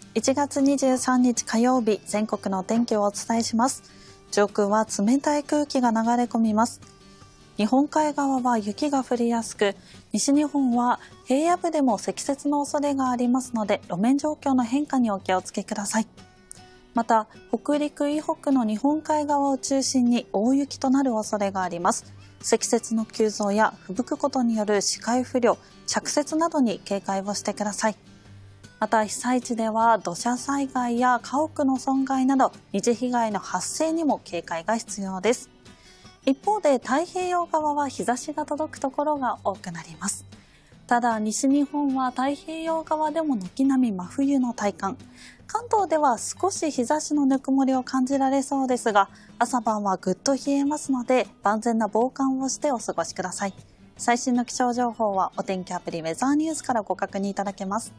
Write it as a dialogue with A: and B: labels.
A: 1月23日火曜日、全国のお天気をお伝えします。上空は冷たい空気が流れ込みます。日本海側は雪が降りやすく、西日本は平野部でも積雪の恐れがありますので、路面状況の変化にお気をつけください。また、北陸以北の日本海側を中心に大雪となる恐れがあります。積雪の急増や吹雪くことによる視界不良、着雪などに警戒をしてください。また被災地では土砂災害や家屋の損害など二次被害の発生にも警戒が必要です。一方で太平洋側は日差しが届くところが多くなります。ただ西日本は太平洋側でも軒並み真冬の体感。関東では少し日差しのぬくもりを感じられそうですが、朝晩はぐっと冷えますので万全な防寒をしてお過ごしください。最新の気象情報はお天気アプリウェザーニュースからご確認いただけます。